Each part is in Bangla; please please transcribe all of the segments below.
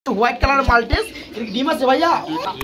হোয়াইট কালার মাল্টেস ডিম আছে ভাইয়া,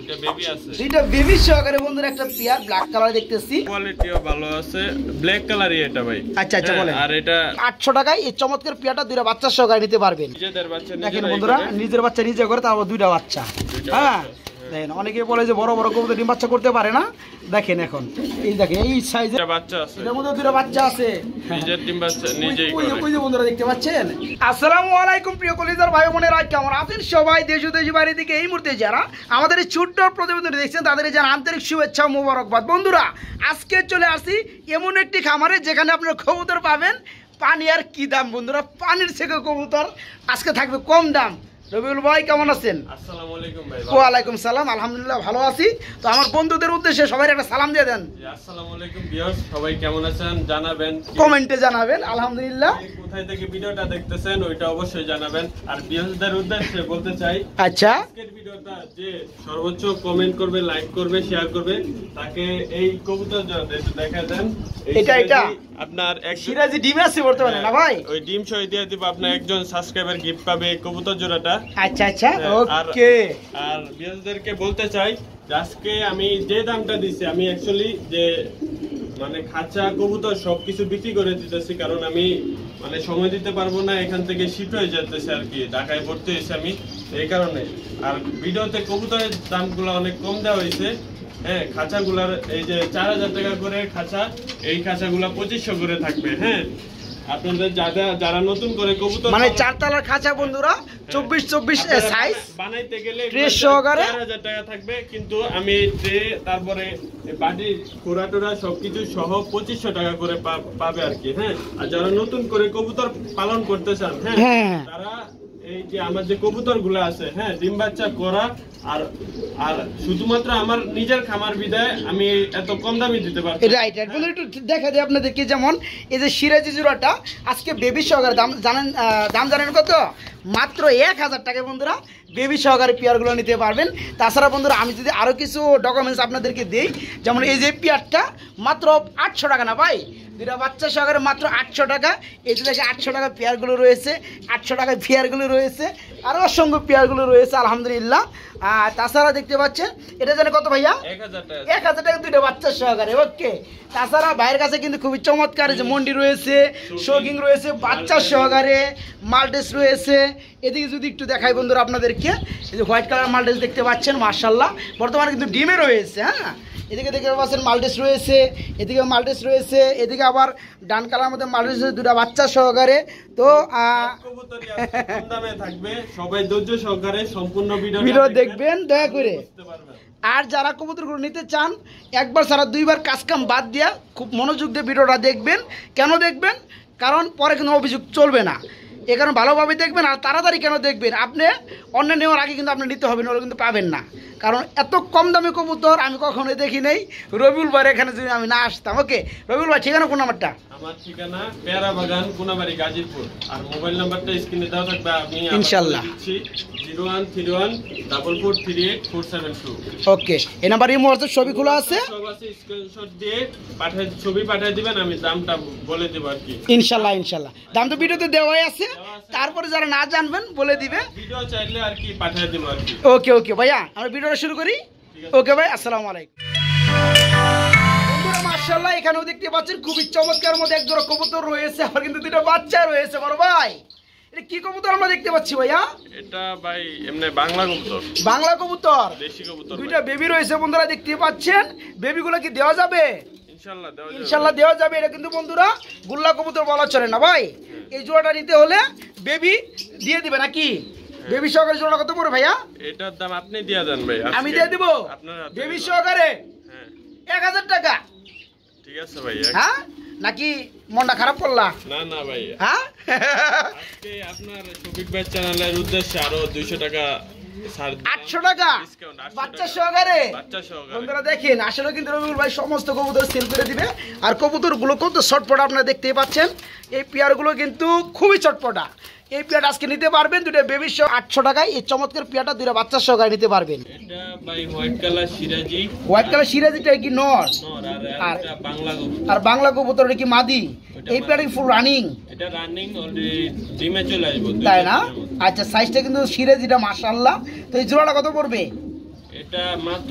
দুইটা বেবি সহকারে বন্ধুরা একটা পেয়ার ব্ল্যাক কালার দেখতেছি, কোয়ালিটিও ভালো আছে, ব্ল্যাক কালারই এটা ভাই। আচ্ছা আচ্ছা বলেন। আর এটা 800 টাকায় এই চমৎকার পেয়ারটা দুইটা বাচ্চা সহকারে নিতে পারবেন। নিজেদের বাচ্চা দেখেন বন্ধুরা, নিজের বাচ্চা নিজে করে, তারপর দুইটা বাচ্চা। হ্যাঁ দেখেন, অনেকে বলে যে বড় বড় কবুতর ডিম বাচ্চা করতে পারে না, দেখেন এখন এই দেখেন এই সাইজের বাচ্চা আছে, এর মধ্যে দুইটা বাচ্চা আছে, নিজের ডিম বাচ্চা নিজেই করে। ওই যে বন্ধুরা দেখতে পাচ্ছেন। আসসালামু আলাইকুম প্রিয় কলিজার ভাই বোনেরা, কেমন আছেন সবাই? দেশ ও দেশের বাইরে থেকে এই মুহূর্তে যারা আমাদের এই ছোট্ট প্রতিবেদন দেখছেন তাদের জানাই আন্তরিক শুভেচ্ছা ও মোবারকবাদ। বন্ধুরা আজকে চলে আসি এমন একটি খামারে যেখানে আপনারা কবুতর পাবেন পানি আর কি দাম। বন্ধুরা পানির থেকে কবুতর আজকে থাকবে কম দাম। রবিউল ভাই কেমন আছেন? আসসালামু আলাইকুম ভাই। ওয়ালাইকুম সালাম, আলহামদুলিল্লাহ ভালো আছি। তো আমার বন্ধুদের উদ্দেশ্যে সবাই একটা সালাম দিয়ে দেন। আসসালামু আলাইকুম ভিউয়ার্স, সবাই কেমন আছেন জানাবেন, কমেন্টে জানাবেন। আলহামদুলিল্লাহ। কোথায় থেকে ভিডিওটা দেখতেছেন ওইটা অবশ্যই জানাবেন। আর ভিউয়ার্সদের উদ্দেশ্যে বলতে চাই, আচ্ছা আজকের ভিডিওটা যে সর্বোচ্চ কমেন্ট করবে, লাইক করবে, শেয়ার করবে, তাকে এই কবুতর দেখা দেন। এটা আপনার এক সিরাজি ডিম আছে বর্তমানে না ভাই? ওই ডিম সহ দিয়ে দিব, আপনার একজন সাবস্ক্রাইবার গিফট পাবে এই কবুতর জোড়াটা। আচ্ছা আচ্ছা ওকে। আর ভিউয়ারদেরকে বলতে চাই আজকে আমি যে দামটা দিছি, আমি অ্যাকচুয়ালি যে মানে খাঁচা কবুতর সবকিছু বিক্রি করে দিতেছি, কারণ আমি মানে সময় দিতে পারবো না, এখান থেকে শিফট হয়ে যেতেছে আর কি, ঢাকায় পড়তে এসে আমি এই কারণে। আর ভিডিওতে কবুতরের দামগুলো অনেক কম দেওয়া হয়েছে। হ্যাঁ, খাঁচাগুলার এই যে 4000 টাকা করে খাঁচা, এই খাঁচাগুলা 2500 করে থাকবে। হ্যাঁ, আপনাদের যারা নতুন করে কবুতর মানে 4 তলার খাঁচা বন্ধুরা 24 সাইজ বানাইতে গেলে 4000 টাকা থাকবে, কিন্তু আমি ট্রে তারপরে বাড়ির খোরাটোরা সবকিছু সহ 2500 টাকা করে পাবে আর কি। হ্যাঁ, আর যারা নতুন করে কবুতর পালন করতে চান, হ্যাঁ তারা এই যে আমার যে কবুতর গুলো আছে, হ্যাঁ ডিম বাচ্চা করা, আর শুধুমাত্র আমার নিজের খামার বিদায় আমি এত কম দামে দিতে পারছি। রাইট রাইট বন্ধুরা, একটু দেখা যায় আপনাদেরকে। যেমন এই যে সিরাজি জোড়াটা আজকে বেবি সহকারে দাম জানেন কত? মাত্র 1000 টাকা বন্ধুরা বেবি সহকারে পেয়ারগুলো নিতে পারবেন। তাছাড়া বন্ধুরা আমি যদি আরও কিছু ডকুমেন্টস আপনাদেরকে দিই, যেমন এই যে পেয়ারটা মাত্র 800 টাকা না ভাই, দুটা বাচ্চা সহকারে মাত্র 800 টাকা। এই যে দেখে 800 টাকা পেয়ারগুলো রয়েছে, 800 টাকায় পেয়ারগুলো রয়েছে, আরও অসংখ্য পেয়ারগুলো রয়েছে আলহামদুলিল্লাহ। আর তাছাড়া দেখতে পাচ্ছেন এটা জানে কত ভাইয়া? 1000 টাকা দুইটা বাচ্চা সহকারে। ওকে। তাছাড়া ভাইয়ের কাছে কিন্তু খুবই চমৎকার যে মন্ডি রয়েছে, শোকিং রয়েছে, বাচ্চা সহকারে মাল্টেস রয়েছে। এদিকে যদি একটু দেখাই বন্ধুরা আপনাদেরকে, এই যে হোয়াইট কালার মাল্টেস দেখতে পাচ্ছেন মাশাআল্লাহ, বর্তমানে কিন্তু ডিমে রয়েছে। হ্যাঁ, এদিকে দেখতে পাচ্ছেন মাল্টেস রয়েছে, এদিকে মাল্টেস রয়েছে, এদিকে আবার ডান কালার মধ্যে মাল্টেস রয়েছে দুটা বাচ্চা সহকারে। তো সবাই ধৈর্য সহকারে সম্পূর্ণ ভিডিও দেখবেন দয়া করে। আর যারা কবুতরগুলো নিতে চান একবার সারা দুইবার কাজকাম বাদ দিয়া খুব মনোযোগ দিয়ে ভিডিওটা দেখবেন। কেন দেখবেন? কারণ পরে কিন্তু অভিযোগ চলবে না, এ কারণ ভালোভাবে দেখবেন। আর তাড়াতাড়ি কেন দেখবেন? আপনি অন্য নেওয়ার আগে কিন্তু আপনি নিতে হবে, না কিন্তু পাবেন না, কারণ এত কম দামে কবুতর আমি কখনোই দেখি নাই। রবিউল ভাই এখানে যদি আমি না আসতাম। ওকে রবিউল ভাই, ঠিকানা কোন নাম্বারটা? আমার ঠিকানা পেয়ারা বাগান, কোনাবাড়ি, গাজীপুর। আর মোবাইল নাম্বারটা স্ক্রিনে দেওয়া থাকবে, আমি ইনশাআল্লাহ 0131443847 ওকে। এই নাম্বার ইমো হোয়াটসঅ্যাপ সবই খোলা আছে, সব আছে। স্ক্রিনশট দিয়ে ছবি পাঠিয়ে দিবেন, আমি দামটা বলে দেব আর কি। ইনশাআল্লাহ ইনশাআল্লাহ। দাম তো ভিডিওতে দেওয়াই আছে, তারপরে যারা না জানবেন বলে দিবে, ভিডিও চাইলে আর কি পাঠিয়ে দেব আর কি। ওকে ওকে ভাইয়া, আমরা ভিডিওটা শুরু করি। ওকে ভাই, আসসালামু আলাইকুম। বন্ধুরা মাশাআল্লাহ, এখানেও দেখতে পাচ্ছেন খুবই চমৎকার মধ্যে এক জোড়া কবুতর রয়েছে, আর কিন্তু দুটো বাচ্চা রয়েছে। বড় ভাই এটা কি কবুতর আমরা দেখতে পাচ্ছি ভাইয়া? এটা ভাই এমনি বাংলা কবুতর, বাংলা কবুতর, দেশি কবুতর। দুইটা বেবি রয়েছে বন্ধুরা দেখতে পাচ্ছেন। বেবিগুলো কি দেওয়া যাবে? ইনশাআল্লাহ দেওয়া যাবে। এটা কিন্তু বন্ধুরা গুল্লা কবুতর বলা চলে না ভাই। এই জোড়াটা নিতে হলে বেবি দিয়ে দিবে নাকি? বেবি সহকারে জোড়া কত পড়বে ভাইয়া? এটার দাম আপনি দিয়ে দেন ভাই, আমি দিয়ে দিব বেবি সহকারে 1000 টাকা। ঠিক আছে ভাই। হ্যাঁ, নাকি মনটা খারাপ করলা? না না ভাই, হ্যাঁ আজকে আপনার শফিক ভাই চ্যানেলের উদ্দেশ্যে আরো 200 টাকা 800 টাকা বাচ্চা সহকারে। বন্ধুরা দেখেন, আসলে কিন্তু রবিউল ভাই সমস্ত কবুতর সেল করে দিবে। আর কবুতরগুলো কত চটপটা আপনারা দেখতেই পাচ্ছেন। এই পেয়ারগুলো কিন্তু খুবই চটপটা। এই পেয়ারটা আজকে নিতে পারবেন দুটো বেবি সহ 800 টাকায়। এই চমৎকার পেয়ারটা দুটো বাচ্চা সহকারে নিতে পারবেন। এটা ভাই হোয়াইট কালার সিরাজি, হোয়াইট কালার সিরাজিটা কি নর? আর বাংলা কবুতর। আর বাংলা কবুতর কি মাদি? এই পেয়ারটা ফুল রানিং? এটা রানিং অলরেডি ডিমে চলে আসবে, তাই না? আচ্ছা, সাইজটা কিন্তু সিরাজিটা মাশাআল্লাহ। তো এই জোড়াটা কত পড়বে? এটা মাত্র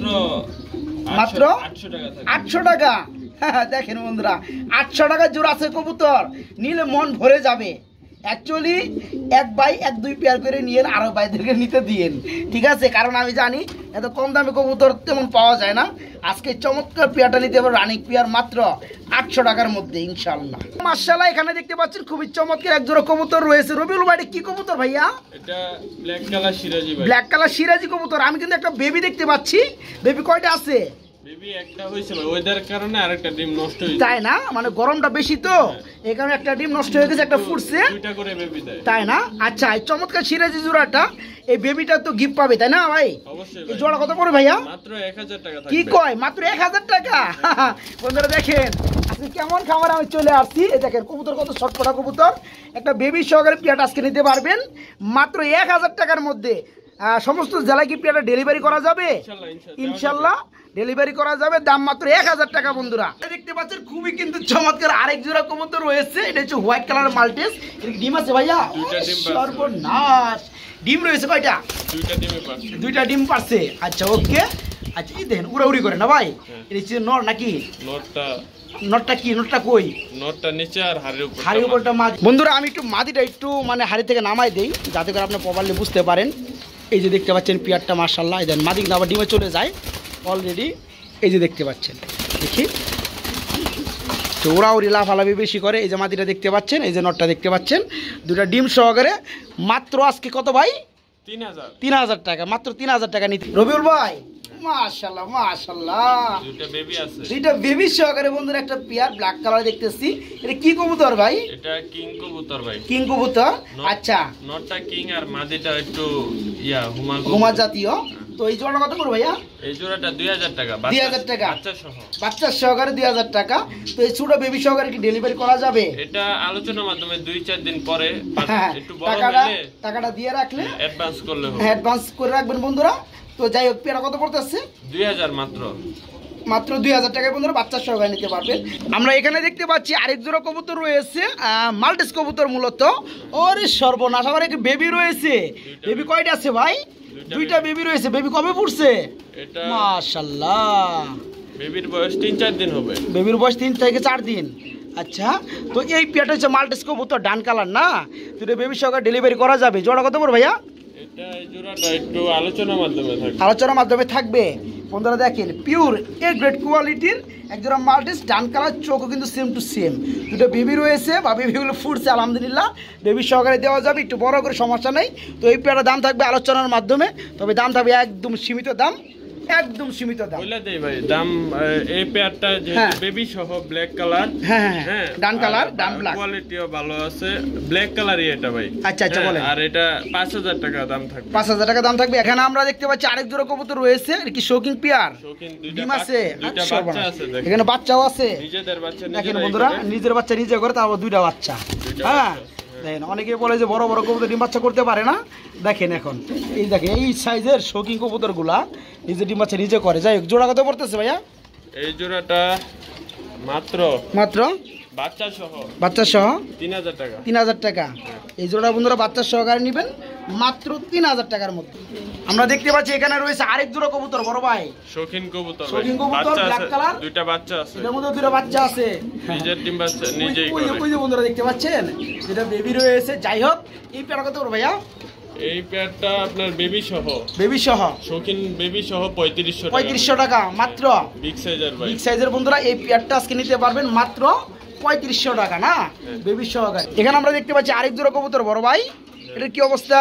800 টাকা থাকবে। 800 টাকা। দেখেন বন্ধুরা, 800 টাকার জোড়া আছে কবুতর, নিলে মন ভরে যাবে। অ্যাকচুয়ালি এক বাই এক দুই পেয়ার করে নিয়ে আরো ভাইদেরকে নিতে দিয়েন, ঠিক আছে? কারণ আমি জানি এত কম দামে কবুতর তেমন পাওয়া যায় না। আজকে চমৎকার পেয়ারটা নিতে হবে, রানিং পেয়ার মাত্র 800 টাকার মধ্যে ইনশাআল্লাহ। মাশাআল্লাহ, এখানে দেখতে পাচ্ছেন খুবই চমৎকার এক জোড়া কবুতর রয়েছে। রবিউল ভাই, এটা কি কবুতর ভাইয়া? এটা ব্ল্যাক কালার সিরাজি ভাই। ব্ল্যাক কালার সিরাজি কবুতর। আমি কিন্তু একটা বেবি দেখতে পাচ্ছি। বেবি কয়টা আছে? বেবি একটা হইছে ভাই, ওয়েদার কারণে আরেকটা ডিম নষ্ট হইছে। তাই না? মানে গরমটা বেশি তো, এই কারণে একটা ডিম নষ্ট হয়ে গেছে, একটা ফুটছে, দুইটা করে বেবি দেয়। তাই না? আচ্ছা, এই চমৎকার সিরাজি জোড়াটা, এই বেবিটা তো গিফট পাবে, তাই না ভাই? অবশ্যই এই ভাই। জোড়া কত পড়ে ভাইয়া? মাত্র 1000 টাকা থাকবে। কি কয়? মাত্র 1000 টাকা? বন্ধুরা দেখেন আজকে কেমন খাবার আমি চলে আসছি। এই দেখেন কবুতর কত ছটপটা কবুতর, একটা বেবি সহকারে পেয়ারটা আজকে নিতে পারবেন মাত্র 1000 টাকার মধ্যে। সমস্ত জেলায় কি পেয়ারটা ডেলিভারি করা যাবে? ইনশাল্লাহ ডেলিভারি করা যাবে। দাম মাত্র 1000 টাকা। বন্ধুরা দেখতে পাচ্ছেন খুবই কিন্তু চমৎকার আরেক জোড়া কবুতর রয়েছে। এটা হচ্ছে হোয়াইট কালার মাল্টিস। এর ডিম আছে ভাইয়া? দুইটা ডিম পারছে। সর্বনাশ, ডিম রয়েছে কয়টা? দুইটা ডিমে পারছে। দুইটা ডিম পারছে। আচ্ছা, ওকে। আচ্ছা, এই দেখেন উড়াউড়ি করে না ভাই? এটা হচ্ছে নর নাকি? নটটা কি? নটটা কই? নটটা নিচে আর হাড়ির উপরটা মাদি। বন্ধুরা আমি একটু মাদিটা একটু মানে হাড়ি থেকে নামাই দেই, যাতে করে আপনি প্রপারলি বুঝতে পারেন। এই যে দেখতে পাচ্ছেন পেয়ারটা মাশাআল্লাহ। এই দেন মাদি কিন্তু আবার ডিমে চলে যায় অলরেডি। এই যে দেখতে পাচ্ছেন, দেখি তো ওরাওরি লাফালাফি বেশি করে। এই যে মাদিটা দেখতে পাচ্ছেন, এই যে নটটা দেখতে পাচ্ছেন, দুটা ডিম সহকারে মাত্র আজকে কত ভাই? 3000 টাকা। মাত্র 3000 টাকা নিতে। রবিউল ভাই মাশাআল্লাহ মাশাআল্লাহ, দুইটা বেবি আছে। দুইটা বেবি সহকারে বন্ধুরা একটা পেয়ার ব্ল্যাক কালার দেখতেছি। এটা কি কবুতর ভাই? এটা কিং কবুতর ভাই। কিং কবুতর। আচ্ছা, নটটা কিং আর মাদিটা একটু হুমা জাতীয়। তো এই জোড়াটা কত করে ভাইয়া? এই জোড়াটা 2000 টাকা। 2000 টাকা বাচ্চা সহ। বাচ্চা সহকারে 2000 টাকা। তো এই ছোট বেবি সহকারে কি ডেলিভারি করা যাবে? এটা আলোচনার মাধ্যমে 2-4 দিন পরে একটু বড় হলে টাকাটা দিয়ে রাখলে অ্যাডভান্স করলে হবে। অ্যাডভান্স করে রাখবেন বন্ধুরা। তো যাই হোক, পেয়ারা কত পড়তেছে? 2000 মাত্র। মাত্র 2000 টাকায় বন্ধুরা বাচ্চা সহকারে নিতে পারবেন। আমরা এখানে দেখতে পাচ্ছি আরেক জোড়া কবুতর রয়েছে, মাল্টিস কবুতর মূলত। ওরে সর্বনাশ, আবার একটা বেবি রয়েছে। বেবি কয়টা আছে ভাই? দুইটা বেবি রয়েছে। বেবি কবে পড়ছে? এটা মাশাআল্লাহ, বেবির বয়স 3-4 দিন হবে। বেবির বয়স 3 থেকে 4 দিন। আচ্ছা, তো এই পেয়ারটা হচ্ছে মাল্টিস কবুতর, ডান কালার না? তো এটা বেবি সহকারে ডেলিভারি করা যাবে। জোড়া কত পড়বে ভাইয়া? এটা এই জোড়াটা একটু আলোচনার মাধ্যমে থাকবে। আলোচনার মাধ্যমে থাকবে। বন্ধুরা দেখেন পিওর এ গ্রেড কোয়ালিটির একজোড়া মাল্টিস, ডান কালার, চোখও কিন্তু সেম টু সেম। দুটো বেবি রয়েছে বা বেবিগুলো ফুটছে আলহামদুলিল্লাহ। বেবি সহকারে দেওয়া যাবে, একটু বড় করে সমস্যা নেই। তো এই পেয়ারটার দাম থাকবে আলোচনার মাধ্যমে, তবে দাম থাকবে একদম সীমিত দাম, একদম সীমিত দাম। বলে দেই ভাই দাম। এই পেয়ারটা যে বেবি সহ ব্ল্যাক কালার, হ্যাঁ ডান কালার, ডান ব্ল্যাক, কোয়ালিটিও ভালো আছে। ব্ল্যাক কালারই এটা ভাই। আচ্ছা আচ্ছা বলেন। আর এটা 5000 টাকা দাম থাকবে। 5000 টাকা দাম থাকবে। এখানে আমরা দেখতে পাচ্ছি আরেক জোড়া কবুতর রয়েছে। এটা কি শৌকিং পেয়ার? শৌখিন ডিম আছে, দুইটা বাচ্চা আছে। এখানে বাচ্চাও আছে। নিজেদের বাচ্চা দেখেন বন্ধুরা, নিজের বাচ্চা নিজে করে, তারপর দুইটা বাচ্চা। হ্যাঁ দেখেন, অনেকে বলে যে বড় বড় কবুতর ডিম বাচ্চা করতে পারে না। দেখেন এখন এই দেখেন এই সাইজের শৌকিং কবুতর গুলা নিজে ডিম বাচ্চা নিজে করে। যাই হোক, জোড়া কত পড়তেছে ভাইয়া? এই জোড়াটা মাত্র বাচ্চা সহ 3000 টাকা। 3000 টাকা। এই জোড়া বন্ধুরা বাচ্চা সহকারে নেবেন মাত্র 3000 টাকার মধ্যে। আমরা দেখতে পাচ্ছি এখানে রয়েছে আরেক জোড়া কবুতর বড় ভাই, শৌখিন কবুতর। শৌখিন কবুতর ব্ল্যাক কালার, দুইটা বাচ্চা আছে। এর মধ্যে দুটো বাচ্চা আছে। নিজের ডিম বাচ্চা নিজেই করে। ওই যে বন্ধুরা দেখতে পাচ্ছেন যেটা বেবি রয়েছে। যাই হোক, এই পেয়ার কত করে ভাইয়া? এই পেয়ারটা আপনার বেবি সহ শৌখিন বেবি সহ 3500 টাকা মাত্র। বিগ সাইজের ভাই, বিগ সাইজের বন্ধুরা এই পেয়ারটা আজকে নিতে পারবেন মাত্র 3500 টাকা না, বেবি সহকারে। এখানে আমরা দেখতে পাচ্ছি আরেক জোড়া কবুতর বড় ভাই। এটার কি অবস্থা?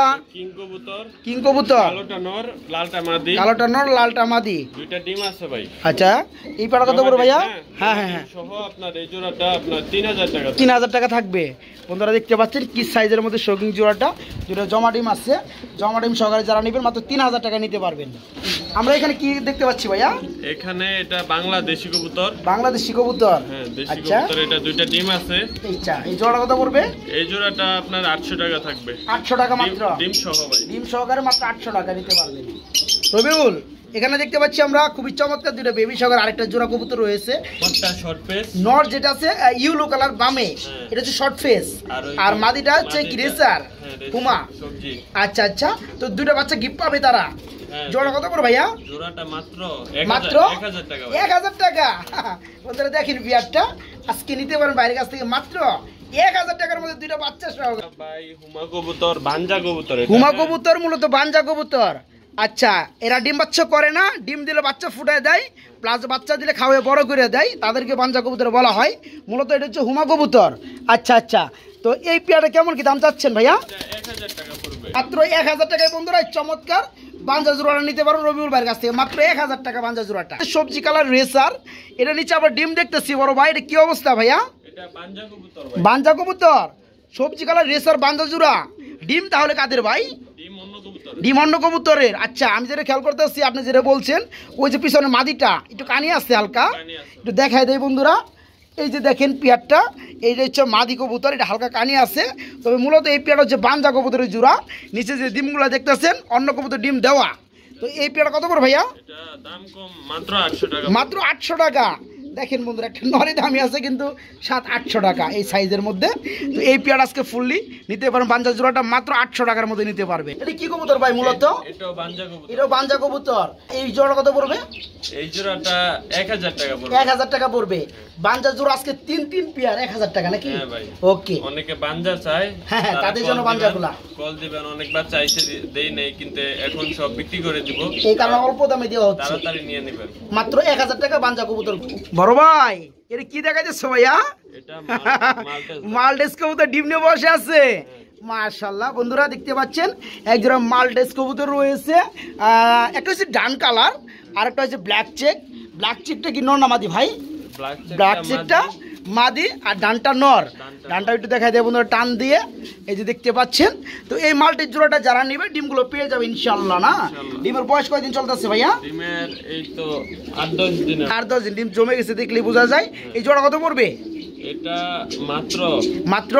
কিং কবুতর, কালোটা নর লালটা মাদি। কালোটা নর লালটা মাদি, দুইটা ডিম আছে ভাই। আচ্ছা, এই পেয়ারটা কত বড় ভাইয়া? হ্যাঁ সহ আপনার এই জোড়াটা আপনার 3000 টাকা। 3000 টাকা থাকবে। বন্ধুরা দেখতে পাচ্ছেন কি সাইজের মধ্যে শৌকিং জোড়াটা, যেটা জমা ডিম আছে। জমা ডিম সহকারে যারা নেবেন মাত্র 3000 টাকা নিতে পারবেন। আমরা এখানে কি দেখতে পাচ্ছি ভাইয়া? এখানে এটা বাংলাদেশি কবুতর। বাংলাদেশি কবুতর, হ্যাঁ দেশি আচ্ছা। কবুতর, এটা দুইটা ডিম আছে। এইটা এই জোড়া কত পড়বে? এই জোড়াটা আপনার 800 টাকা থাকবে। 800 টাকা মাত্র, ডিম সহ ভাই, ডিম সহকারে মাত্র 800 টাকা নিতে পারবেন। রবিউল, এখানে দেখতে পাচ্ছি আমরা খুবই চমৎকার দুটো বেবি সহকারে আরেকটা জোড়া কবুতর রয়েছে। একটা শর্ট ফেস নর যেটা আছে ইয়েলো কালার বামে, এটা হচ্ছে শর্ট ফেস, আর মাদিটা হচ্ছে কি রেসার পুমা সবজি। আচ্ছা আচ্ছা, তো দুটো বাচ্চা গিফট পাবে তারা। জোড়া কত করে ভাইয়া? জোড়াটা মাত্র মাত্র 1000 টাকা। 1000 টাকা। বন্ধুরা দেখেন বিয়ারটা আজকে নিতে পারেন বাইরের কাছ থেকে মাত্র 1000 টাকার মধ্যে দুটো বাচ্চা সহ। ভাই হুমা কবুতর, বানজা কবুতর। হুমা কবুতর মূলত বানজা কবুতর। আচ্ছা, এরা ডিম বাচ্চা করে না, ডিম দিলে বাচ্চা ফুটায় দেয়, প্লাস বাচ্চা দিলে খাওয়ায় বড় করে দেয়, তাদেরকে বানজা কবুতর বলা হয়। মূলত এটা হচ্ছে হুমা কবুতর। আচ্ছা আচ্ছা, তো এই পেয়ারটা কেমন কি দাম চাচ্ছেন ভাইয়া? 1000 টাকা পড়বে মাত্র 1000 টাকায় বন্ধুরা চমৎকার বাঞ্জা জোড়াটা নিতে পারো রবিউল ভাইয়ের কাছ থেকে মাত্র 1000 টাকা বাঞ্জা জোড়াটা। সবজি কালার রেসার, এটা নিচে আবার ডিম দেখতেছি বড় ভাই, এটা কি অবস্থা ভাইয়া? এটা বানজা কবুতর ভাই। বাঞ্জা কবুতর, সবজি কালার রেসার বাঞ্জা জোড়া। ডিম তাহলে কাদের ভাই? ডিম অন্য কবুতর। ডিম অন্য কবুতরের। আচ্ছা, আমি যেটা খেয়াল করতে আসছি আপনি যেটা বলছেন, ওই যে পিছনে মাদিটা একটু কানি আসছে হালকা, একটু দেখায় দেয় বন্ধুরা। এই যে দেখেন পেয়ারটা, এইটা হচ্ছে মাদি কবুতর, এটা হালকা কানি আছে। তবে মূলত এই পেয়ারটা হচ্ছে বাঞ্জা কবুতরের জোড়া। নিচে যে ডিমগুলো দেখতেছেন অন্য কবুতর ডিম দেওয়া। তো এই পেয়ারটা কত করে ভাইয়া? এটা দাম কম, মাত্র 800 টাকা। মাত্র 800 টাকা। দেখেন বন্ধুরা, একটা নরে দামি আছে কিন্তু 700-800 টাকা এই সাইজের মধ্যে। তো এই পেয়ার আজকে ফুললি নিতে পারেন, বাঞ্জা জোড়াটা মাত্র 800 টাকার মধ্যে নিতে পারবে। এটা কি কবুতর ভাই মূলত? এটাও বানজা কবুতর। এটাও বাঞ্জা কবুতর। এই জোড়া কত পড়বে? এই জোড়াটা 1000 টাকা পড়বে। 1000 টাকা পড়বে। বাঞ্জা জোড়া আজকে 3 পেয়ার 1000 টাকা নাকি? হ্যাঁ ভাই। ওকে, অনেকে বানজা চায়, হ্যাঁ তাদের জন্য বাঞ্জাগুলা কল দিবেন। অনেকবার চাইছে, দেই নাই, কিন্তু এখন সব বিক্রি করে দিব, এই কারণে অল্প দামে দেওয়া হচ্ছে। তাড়াতাড়ি নিয়ে নেবেন। মাত্র 1000 টাকা বাঞ্জা কবুতর। বড় ভাই, এটা কি দেখা যাচ্ছে ভাইয়া? এটা মালটেস। মালটেস কবুতর ডিম নিয়ে বসে আছে। মাশাআল্লাহ বন্ধুরা দেখতে পাচ্ছেন একজোড়া মালটেস কবুতর রয়েছে। একটা হচ্ছে ডান কালার, আর একটা হচ্ছে ব্ল্যাক চেক। ব্ল্যাক চেকটা কি নর না মাদি ভাই? ব্ল্যাক চেকটা মাদি আর ডানটা নর। ডানটা একটু দেখাই দেয় বন্ধুরা টান দিয়ে, এই যে দেখতে পাচ্ছেন। তো এই মালটের জোড়াটা যারা নেবে ডিমগুলো পেয়ে যাবে ইনশাআল্লাহ। না, ডিমের বয়স কয়দিন চলতেছে ভাইয়া? ডিমের এই তো 8-10 দিন। 8-10 দিন ডিম জমে গেছে, দেখলেই বোঝা যায়। এই জোড়া কত পড়বে? এটা মাত্র মাত্র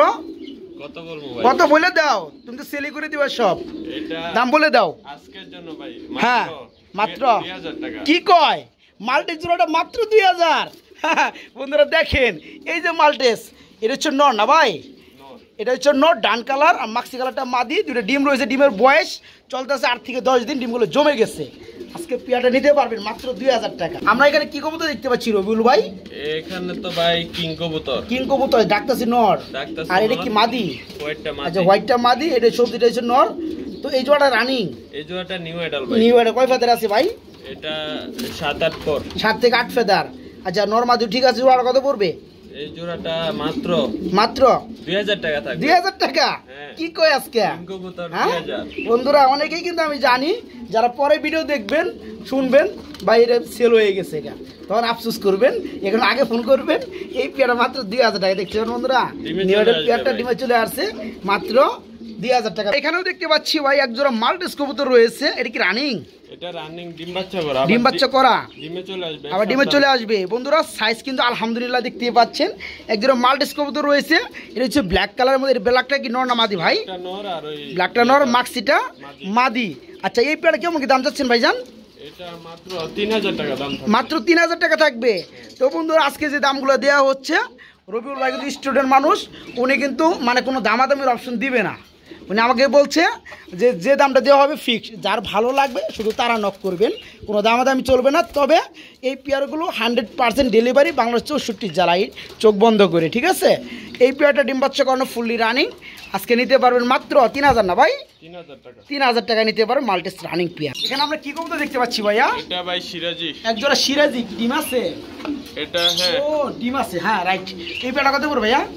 কত বলবো ভাই? কত বলে দাও, তুমি তো সেলি করে দিবা সব, এটা দাম বলে দাও। আজকের জন্য ভাই হ্যাঁ মাত্র 2000 টাকা। কি কয়? মাল্টেস জোড়াটা মাত্র 2000। বন্ধুরা দেখেন, এই যে মাল্টেস, এটা হচ্ছে নর না ভাই? এটা হচ্ছে নর, ডান কালার আর মাক্সি কালারটা মাদি। দুটো ডিম রয়েছে, ডিমের বয়স চলতেছে 8 থেকে 10 দিন, ডিমগুলো জমে গেছে। আজকে পেয়ারটা নিতে পারবেন মাত্র 2000 টাকা। আমরা এখানে কি কবুতর দেখতে পাচ্ছি রবিউল ভাই? এখানে তো ভাই কিং কবুতর। কিং কবুতর ডাকতাছি নর, আর এটা কি মাদি? হোয়াইটটা মাদি। আচ্ছা, হোয়াইটটা মাদি, এটা সবজিটা হচ্ছে নর। তো এই জোড়াটা রানিং, এই জোড়াটা নিউ অ্যাডাল ভাই। নিউ এটা কয় ফেদার আছে ভাই? এটা 7-8 পর। 7 থেকে 8 ফেদার। আচ্ছা, নর মাদি ঠিক আছে। জোড়া কত পড়বে? এই জোড়াটা মাত্র মাত্র 2000 টাকা থাকবে। 2000 টাকা? কি কয় আজকে? কিং কবুতর হ্যাঁ 2000। বন্ধুরা অনেকেই কিন্তু আমি জানি যারা পরে ভিডিও দেখবেন শুনবেন বাইরে সেল হয়ে গেছে, এটা তখন আফসোস করবেন। এখন আগে ফোন করবেন। এই পেয়ারটা মাত্র 2000 টাকা দেখছেন বন্ধুরা। পেয়ারটা ডিমে চলে আসছে মাত্র 2000 টাকা। এখানেও দেখতে পাচ্ছি ভাই একজোড়া মাল্টেস কবুতর রয়েছে। এটা কি রানিং? এটা রানিং, ডিম বাচ্চা করা। ডিম বাচ্চা করা, ডিমে চলে আসবে, আবার ডিমে চলে আসবে। বন্ধুরা সাইজ কিন্তু আলহামদুলিল্লাহ দেখতে পাচ্ছেন। একজোড়া মাল্টেস কবুতর রয়েছে। এটা হচ্ছে ব্ল্যাক কালারের মধ্যে। ব্ল্যাকটা কি নর না মাদি ভাই? এটা নর, আর ওই ব্ল্যাকটা নর, মাক্সিটা মাদি। আচ্ছা, এই পেয়ারটা কেমন কি দাম চাচ্ছেন ভাইজান? এটা মাত্র 3000 টাকা দাম থাকবে। মাত্র 3000 টাকা থাকবে। তো বন্ধুরা আজকে যে দামগুলো দেওয়া হচ্ছে, রবিউল ভাই কিন্তু স্টুডেন্ট মানুষ, উনি কিন্তু মানে কোনো দামাদামির অপশন দিবে না। উনি আমাকে বলছে যে যে দামটা দেওয়া হবে ফিক্স, যার ভালো লাগবে শুধু তারা নক করবেন, কোনো দামাদামি চলবে না। তবে এই পেয়ারগুলো 100% ডেলিভারি বাংলাদেশ 64 জেলায়, চোখ বন্ধ করে, ঠিক আছে? এই পেয়ারটা ডিম বাচ্চা করানো ফুললি রানিং। আজকে নিতে পারবেন মাত্র 3000 না ভাই? 3000 টাকা। 3000 টাকা নিতে পারবেন মাল্টেস রানিং পেয়ার। এখানে আমরা কি কবুতর দেখতে পাচ্ছি ভাইয়া? এটা ভাই সিরাজি। একজোড়া সিরাজি, ডিম আছে? এটা হ্যাঁ, ও ডিম আছে, হ্যাঁ রাইট। এই পেয়ারটা কত পড়বে ভাইয়া?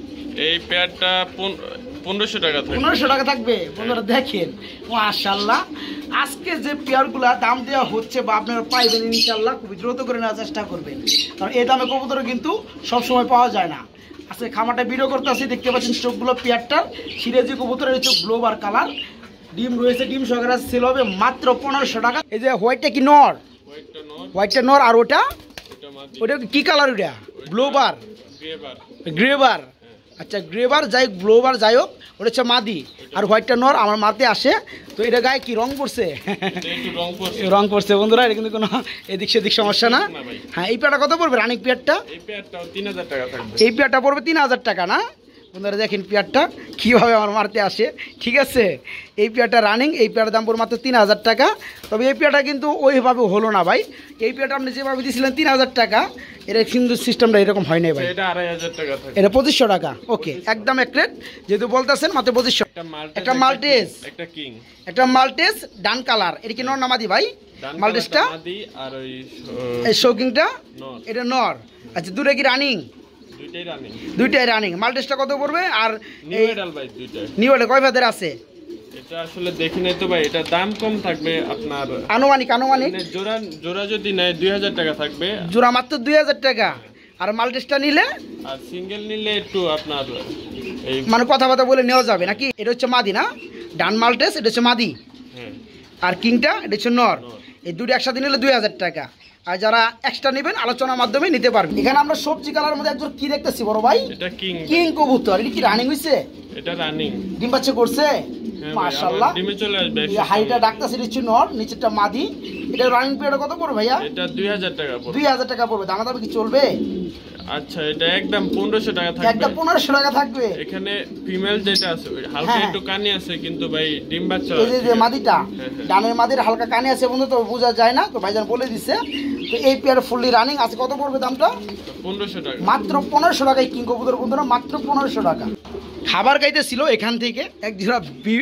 এই পেয়ারটা 1500 টাকা থাকবে। 1500 টাকা থাকবে। বন্ধুরা দেখেন মাশাআল্লাহ, আজকে যে পেয়ারগুলা দাম দেওয়া হচ্ছে বা আপনারা পাইবেন ইনশাআল্লাহ, খুবই দ্রুত করে নেওয়ার চেষ্টা করবেন, কারণ এই দামে কবুতর কিন্তু সবসময় পাওয়া যায় না। আজকে খামারটা ভিডিও করতে আসি, দেখতে পাচ্ছেন চোখগুলো পেয়ারটার। সিরাজি কবুতরের চোখ গ্লোবার কালার, ডিম রয়েছে, ডিম সহকারে সেল হবে মাত্র 1500 টাকা। এই যে হোয়াইটটা কি নর? হোয়াইটটা নর। আর ওটা ওটা কি কালার? ওটা ব্লোবার, গ্রেবার। আচ্ছা গ্রেবার যাই হোক, ব্লোবার যাই হোক, ওটা হচ্ছে মাদি। আর হোয়াইটটা নর আমার মাতে আসে। তো এটা গায়ে কি রং পড়ছে? রং পড়ছে বন্ধুরা, এটা কিন্তু কোনো এদিক সেদিক সমস্যা না। হ্যাঁ, এই পেয়ারটা কত পড়বে? রানিং পেয়ারটা এই পেয়ারটাও 3000 টাকা থাকবে। এই পেয়ারটা পড়বে 3000 টাকা না বন্ধুরা? দেখেন পেয়ারটা কীভাবে আমার মারতে আসে, ঠিক আছে? এই পেয়ারটা রানিং, এই পেয়ারটার দাম পড়বে মাত্র 3000 টাকা। তবে এই পেয়ারটা কিন্তু ওইভাবে হলো না ভাই। এই পেয়ারটা আপনি যেভাবে দিয়েছিলেন 3000 টাকা, এটা কিন্তু সিস্টেমটা এরকম হয় নাই ভাই। এটা 2500 টাকা থাকবে। এটা 2500 টাকা। ওকে, একদম এক রেট যেহেতু বলতেছেন মাত্র 2500। একটা মাল্টেস, একটা কিং, একটা মাল্টেস ডান কালার। এটা কি নর না মাদি ভাই? মাল্টেসটা মাদি আর ওই এই শৌকিংটা নর। এটা নর। আচ্ছা, দুটো কি রানিং? দুইটাই রানিং। দুইটাই রানিং। মাল্টেসটা কত পড়বে? আর নিউ এডাল ভাই দুইটাই। নিউ এডাল কয় ভাদের আছে? এটা আসলে দেখি নাই তো ভাই, এটা দাম কম থাকবে আপনার আনুমানিক মানে জোড়া যদি নেয় 2000 টাকা থাকবে। জোড়া মাত্র 2000 টাকা। আর মাল্টেসটা নিলে আর সিঙ্গেল নিলে একটু আপনার এই মানে কথাবার্তা বলে নেওয়া যাবে নাকি? এটা হচ্ছে মাদি না? ডান মাল্টেস এটা হচ্ছে মাদি। হ্যাঁ। আর কিংটা এটা হচ্ছে নর। এই দুটো একসাথে নিলে 2000 টাকা। আর যারা এক্সট্রা নেবেন আলোচনার মাধ্যমে নিতে পারবেন। এখানে আমরা সবজি কালার মধ্যে একজন কি দেখতেছি বড় ভাই? এটা কিং। কিং কবুতর। এটা কি রানিং হইছে? এটা রানিং। ডিম বাচ্চা করছে? মাশাআল্লাহ। ডিমে চলে আসবে। হাইটা ডাকতাছে হচ্ছে নর, নিচেরটা মাদি। এটা রানিং পিরিয়ড কত পড়বে ভাইয়া? এটা 2000 টাকা পড়বে। 2000 টাকা পড়বে। দামাদামি কি চলবে? আচ্ছা, এটা একদম 1500 টাকা থাকবে। একদম 1500 টাকা থাকবে। এখানে ফিমেল যেটা আছে ওই হালকা একটু কানি আছে, কিন্তু ভাই ডিম বাচ্চা। এই যে মাদিটা, ডানের মাদির হালকা কানে আছে বন্ধু, তো বোঝা যায় না, তো ভাইজান বলে দিচ্ছে। তো এই পেয়ার ফুললি রানিং আছে। কত পড়বে দামটা? 1500 টাকা। মাত্র 1500 টাকায় কিং কবুতর বন্ধুরা, মাত্র 1500 টাকা। খাবার খাইতেছিল এখান থেকে এক জোড়া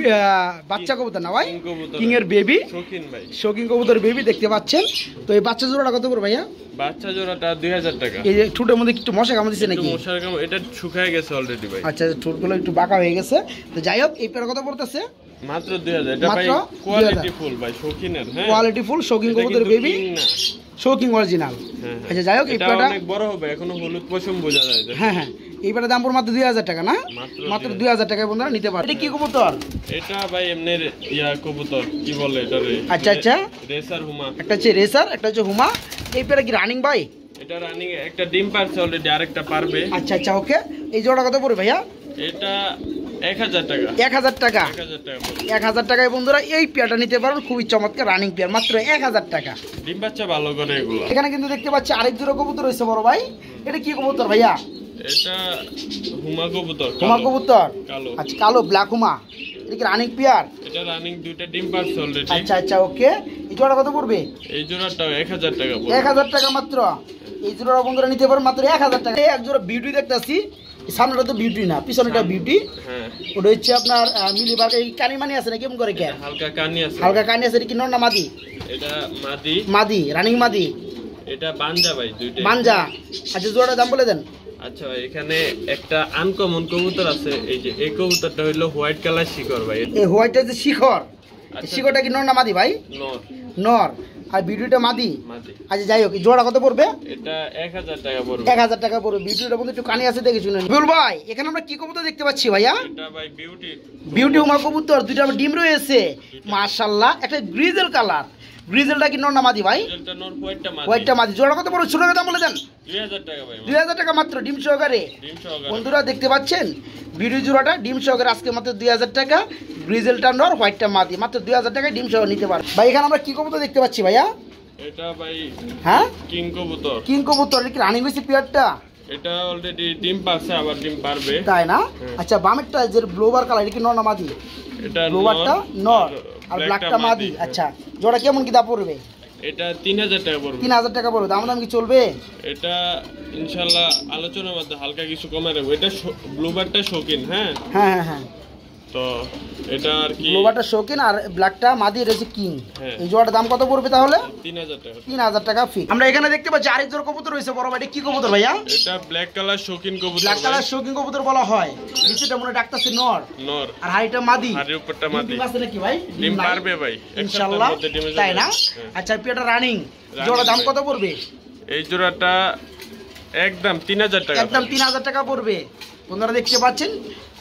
বাচ্চা কবুতর না ভাই? কিং এর বেবি, শৌখিন ভাই, শৌখিন কবুতর বেবি দেখতে পাচ্ছেন। তো এই বাচ্চা জোড়াটা কত পড়বে ভাইয়া? বাচ্চা জোড়াটা 2000 টাকা। এই যে ঠোঁটের মধ্যে একটু মশা কামড় দিচ্ছে নাকি? মশার কামড়, এটা শুকায় গেছে অলরেডি ভাই। আচ্ছা, ঠোঁটগুলো একটু বাঁকা হয়ে গেছে। তো যাই হোক, এই পেয়ার কত পড়তেছে? মাত্র 2000। এটা ভাই কোয়ালিটি ফুল ভাই, শৌখিনের। হ্যাঁ, কোয়ালিটি ফুল শৌখিন কবুতর বেবি, শৌখিন অরিজিনাল। আচ্ছা যাই হোক, এই পেয়ারটা অনেক বড় হবে, এখনো হলুদ পশম বোঝা যায়। হ্যাঁ হ্যাঁ, এই পেয়ারের দাম পড়বে মাত্র 2000 টাকা না? মাত্র 2000 টাকায় বন্ধুরা নিতে পারবেন। এটা কি কবুতর? এটা ভাই এমনি কবুতর কি বলে এটা রে? আচ্ছা আচ্ছা, রেসার হুমা। একটা হচ্ছে রেসার, একটা হচ্ছে হুমা। এই পেয়ারে কি রানিং ভাই? এটা রানিং, একটা ডিম পারছে অলরেডি, আরেকটা পারবে। আচ্ছা আচ্ছা, ওকে। এই জোড়া কত পড়বে ভাইয়া? এটা 1000 টাকা। 1000 টাকা। 1000 টাকা। 1000 টাকায় বন্ধুরা এই পেয়ারটা নিতে পারবেন, খুবই চমৎকার রানিং পেয়ার, মাত্র 1000 টাকা। ডিম বাচ্চা ভালো করে এগুলো। এখানে কিন্তু দেখতে পাচ্ছি আরেক জোড়া কবুতর রয়েছে বড় ভাই। এটা কি কবুতর ভাইয়া? এটা হুমা কবুতর। হুমা কবুতর। কালো। আচ্ছা, কালো ব্ল্যাক হুমা। এটা কি রানিং পেয়ার? এটা রানিং, দুইটা ডিম পারছে অলরেডি। আচ্ছা আচ্ছা, ওকে। এই জোড়া কত পড়বে? এই জোড়াটাও 1000 টাকা পড়বে। 1000 টাকা মাত্র। এই জোড়া বন্ধুরা নিতে পারবেন মাত্র 1000 টাকা। এই এক জোড়া বিউটি দেখতেছি, সামনেটা তো বিউটি না, পিছনেটা বিউটি। হ্যাঁ, ওটা হচ্ছে আপনার মিলিবাগ। এই কানিমানি আছে না? কেমন করে কে? হালকা কানি আছে। হালকা কানি আছে। এটা কি নর না মাদি? এটা মাদি। মাদি, রানিং মাদি। এটা বানজা ভাই, দুইটাই বানজা। আচ্ছা, জোড়ার দাম বলে দেন। আচ্ছা ভাই, এখানে একটা আনকমন কবুতর আছে। এই যে এই কবুতরটা হইলো হোয়াইট কালার শিকড় ভাই। এই হোয়াইটটা যে শিখর, শিখরটা কি নর না মাদি ভাই? নর। নর। আর বিউটিটা মাদি। মাদি। আচ্ছা যাই হোক, জোড়া কত পড়বে? এটা 1000 টাকা পড়বে। 1000 টাকা পড়বে। বিউটিটার মধ্যে একটু কানি আছে, দেখে শুনেন। বিউল ভাই, এখানে আমরা কি কবুতর দেখতে পাচ্ছি ভাইয়া? এটা ভাই বিউটি। বিউটি হুমা কবুতর, দুইটা ডিম রয়েছে মাশাআল্লাহ। একটা গ্রিজেল কালার। গ্রিজেলটা কি নর না মাদি ভাই? এটা নর, হোয়াইটটা মাদি। হোয়াইটটা মাদি। জোড়া কত পড়বে? ছোট দাম বলে দেন। 2000 টাকা ভাই। 2000 টাকা মাত্র, ডিম সহকারে। ডিম সহকারে বন্ধুরা দেখতে পাচ্ছেন বিউটি জোড়াটা ডিম সহকারে আজকে মাত্র 2000 টাকা। গ্রিজেলটা নর, হোয়াইটটা মাদি, মাত্র 2000 টাকায় ডিম সহ নিতে পারবে ভাই। এখানে আমরা কি কবুতর দেখতে পাচ্ছি ভাইয়া? এটা ভাই হ্যাঁ, কিং কবুতর। কিং কবুতর। এটা কি রানিং হয়েছে পেয়ারটা? এটা অলরেডি ডিম পারছে, আবার ডিম পারবে। তাই না? আচ্ছা, বামেরটা যে ব্লোবার কালার, এটা কি নর না মাদি? এটা ব্লোবারটা নর আর ব্ল্যাকটা মাদি। আচ্ছা, জোড়া কেমন কি দাম পড়বে? এটা 3000 টাকা পড়বে। 3000 টাকা পড়বে। দাম কি চলবে? এটা ইনশাআল্লাহ আলোচনার মধ্যে হালকা কিছু কমে রাখবো। এটা ব্লুবারটা শৌখিন। হ্যাঁ হ্যাঁ হ্যাঁ হ্যাঁ, তো এটা আর কি ব্লোবারটা শৌখিন আর ব্ল্যাকটা মাদি, এটা হচ্ছে কিং। হ্যাঁ। এই জোড়াটার দাম কত পড়বে তাহলে? 3000 টাকা। 3000 টাকা ফি। আমরা এখানে দেখতে পাচ্ছি আরেক জোড়া কবুতর রয়েছে বড় ভাই। এটা কি কবুতর ভাইয়া? এটা ব্ল্যাক কালার শৌখিন কবুতর। ব্ল্যাক কালার শৌখিন কবুতর বলা হয়। নিচেটা মনে ডাকতাছে নর, নর, আর হাইটা মাদি। হাড়ির উপরটা মাদি। ডিম আছে নাকি ভাই? ডিম নাই? পারবে ভাই ইনশাআল্লাহ, তাই না? আচ্ছা, পেয়ারটা রানিং। জোড়া দাম কত পড়বে? এই জোড়াটা একদম 3000 টাকা। একদম 3000 টাকা পড়বে। বন্ধুরা দেখতে পাচ্ছেন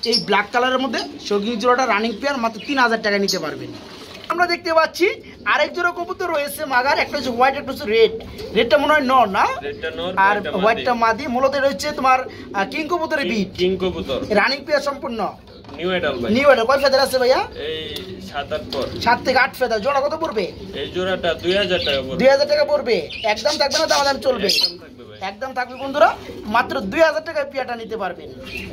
এই ব্ল্যাক কালারের মধ্যে শৌখিন জোড়াটা রানিং পেয়ার মাত্র 3000 টাকা নিতে পারবেন। আমরা দেখতে পাচ্ছি আরেক জোড়া কবুতর রয়েছে মাগার, একটা হচ্ছে হোয়াইট, একটা হচ্ছে রেড। রেডটা মনে হয় নর না, আর হোয়াইটটা মাদি। মূলত এটা হচ্ছে তোমার কিং কবুতরের বিট, কিং কবুতর রানিং পেয়ার সম্পূর্ণ। নিউ এডাল ভাই, নিউ এডাল। কয় ফেদার আছে ভাইয়া? এই 7-8 পর, 7 থেকে 8 ফেদার। জোড়া কত পড়বে? এই জোড়াটা 2000 টাকা পড়বে। 2000 টাকা পড়বে। একদম থাকবে না, দাম চলবে? একদম থাকবে ভাই, একদম থাকবে বন্ধুরা, মাত্র 2000 টাকায় পেয়ারটা নিতে পারবেন।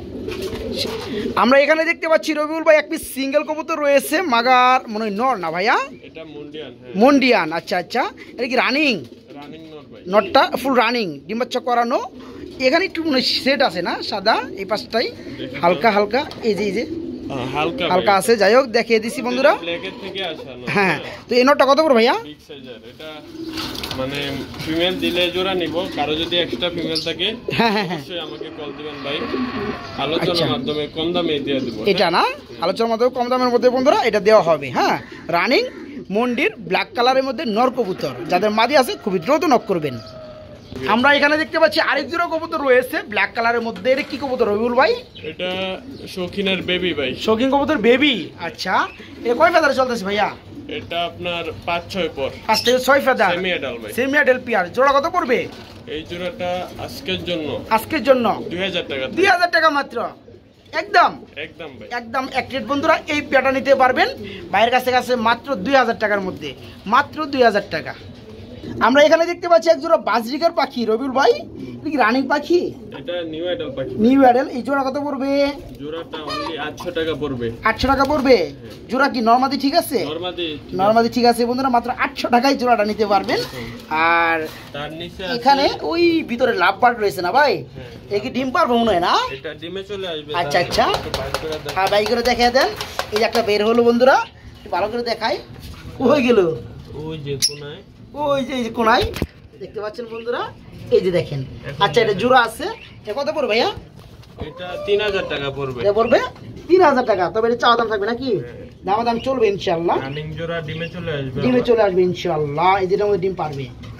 আমরা এখানে দেখতে পাচ্ছি রবিউল ভাই এক পিস সিঙ্গেল কবুতর রয়েছে মাগার, মনে হয় নর না ভাইয়া? এটা মুন্ডিয়ান। হ্যাঁ, মুন্ডিয়ান। আচ্ছা আচ্ছা, এটা কি রানিং? রানিং নর ভাই, নটটা ফুল রানিং, ডিম বাচ্চা করানো। এখানে একটু মনে সেট আছে না সাদা, এই পাশটাই হালকা হালকা, এই যে এই যে হালকা হালকা আছে। যাই হোক দেখিয়ে দিছি বন্ধুরা। ব্ল্যাকের থেকে আসা না। হ্যাঁ, তো এই নটটা কত করে ভাইয়া? বিগ সাইজের। এটা মানে ফিমেল দিলে জোড়া নিব, কারো যদি এক্সট্রা ফিমেল থাকে হ্যাঁ হ্যাঁ হ্যাঁ, অবশ্যই আমাকে কল দিবেন ভাই, আলোচনার মাধ্যমে কম দামে দিয়ে দেব। এটা না, আলোচনার মাধ্যমে কম দামের মধ্যে বন্ধুরা এটা দেওয়া হবে। হ্যাঁ, রানিং মন্ডির ব্ল্যাক কালারের মধ্যে নর কবুতর, যাদের মাদি আছে খুবই দ্রুত নক করবেন। আমরা এখানে দেখতে পাচ্ছি আরেক জোড়া কবুতর রয়েছে ব্ল্যাক কালারের মধ্যে। এটা কি কবুতর রবিউল ভাই? এটা শৌখিনের বেবি ভাই, শৌখিন কবুতর বেবি। আচ্ছা, এটা কয় ফেদারে চলতেছে ভাইয়া? এটা আপনার 5-6 পর, 5 থেকে 6 ফেদার, সেমি এডাল ভাই। Semi adult pair. জোড়া কত পড়বে? এই জোড়াটা আজকের জন্য, আজকের জন্য 2000 টাকা। 2000 টাকা মাত্র, একদম একদম ভাই, একদম এক রেট বন্ধুরা। এই পেয়ারটা নিতে পারবেন বাইরের কাছে কাছে মাত্র 2000 টাকার মধ্যে, মাত্র 2000 টাকা। আমরা এখানে দেখতে পাচ্ছি এক জোড়া বাজরিকার পাখি রবিউল ভাই, এটা কি রানিং পাখি? এটা নিউ এডাল পাখি, নিউ অ্যাডাল। এই জোড়া কত পড়বে? জোড়াটা অনলি 800 টাকা পড়বে। 800 টাকা পড়বে। জোড়া কি নরমাদি ঠিক আছে? নরমাদি ঠিক আছে বন্ধুরা, মাত্র 800 টাকায় জোড়াটা নিতে পারবেন। আর তার নিচে এখানে ওই ভিতরে লাভ বার্ড রয়েছে না ভাই, এ কি ডিম পারবো মনে হয় না? এটা ডিমে চলে আসবে। আচ্ছা আচ্ছা, একটু বাইর করে দেন। হ্যাঁ বাই করে দেখিয়ে দেন। এই যে একটা বের হলো বন্ধুরা, একটু ভালো করে দেখাই। হয়ে গেল ওই যে কোনায়, ওই যে এই যে কোনায় দেখতে পাচ্ছেন বন্ধুরা, এই যে দেখেন। আচ্ছা, এটা জোড়া আছে, এটা কত পড়বে ভাইয়া? এটা 3000 টাকা পড়বে। এটা পড়বে 3000 টাকা। তবে এটা চাওয়া দাম থাকবে নাকি? দাম চলবে ইনশাআল্লাহ। রানিং জোড়া ডিমে চলে আসবে। ডিমে চলে আসবে ইনশাআল্লাহ। এই যেটা মধ্যে ডিম পারবে।